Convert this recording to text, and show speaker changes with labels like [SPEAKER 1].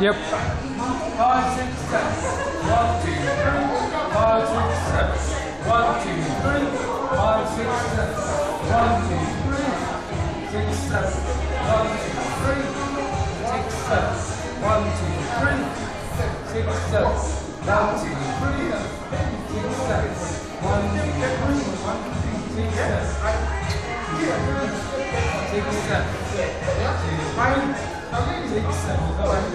[SPEAKER 1] Yep.
[SPEAKER 2] 5, 6, 7. 1, 2, 3. 5, 6, 7. 1, 2, 3. 5, 6, 7. 1, 2, 3. 6, 7. 1, 2, 3. 6, 7. 1, 2, 3. 6, 7. 1, 2, 3. 6, 7. 1, 2, 3. 6, 7. 6, 7. 6, 7.